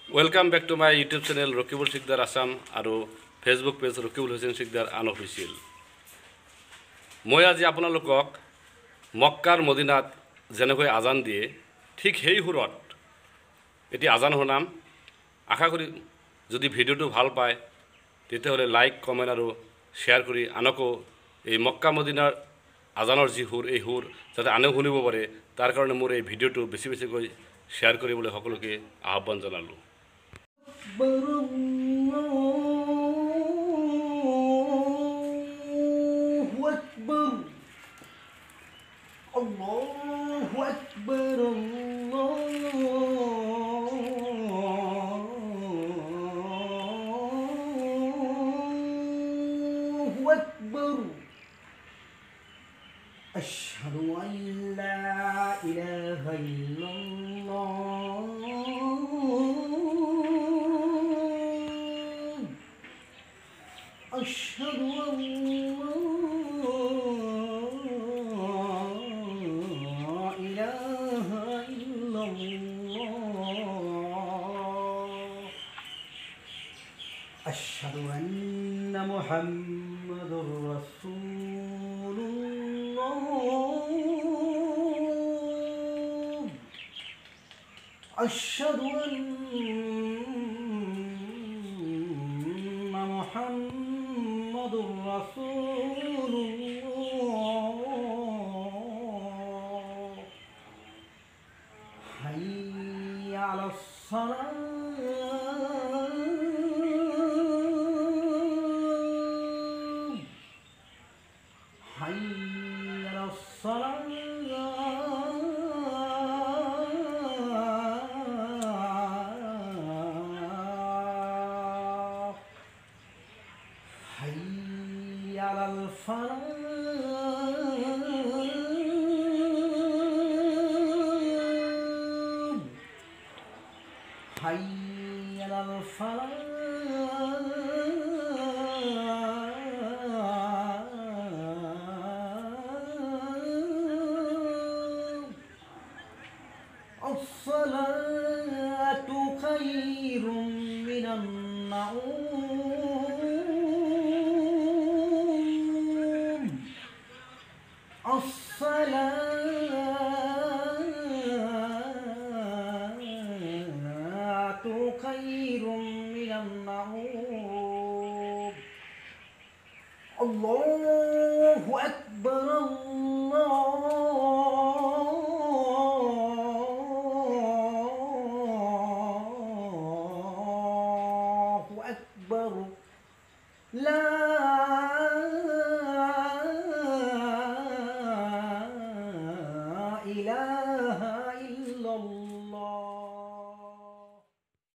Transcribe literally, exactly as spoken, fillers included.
Welcome back to my YouTube channel Rakibul Sikdar Assam আৰু Facebook page Rakibul Hussain Sikdar unofficial. মই আজি আপোনালোকক মক্কাৰ মদিনাত যেনেকৈ আজান দিয়ে ঠিক সেই সুৰত এটি আজান শুনাম। আশা কৰি যদি ভিডিঅ'টো ভাল পায় তেতিয়াহ'লে লাইক কমেণ্ট আৰু শ্বেয়াৰ কৰি আনকো এই মক্কা মদিনাৰ আজানৰ যি সুৰ এই সুৰ যাতে আনেও শুনিব পাৰে তাৰ কাৰণে মোৰ এই ভিডিঅ'টো বেছি বেছিকৈ শ্বেয়াৰ কৰিবলৈ সকলোকে আহ্বান জনালোঁ। الله أكبر الله أكبر أشهد أن لا إله إلا الله أشهد أن أشهد أن محمد رسول الله أشهد أن محمد رسول الله حي على الصلاة حي على الصلاة حي على الفلاح حي على الفلاح الصلاة خير من النوم الصلاة خير من النوم الله أكبر الله أكبر لا إله إلا الله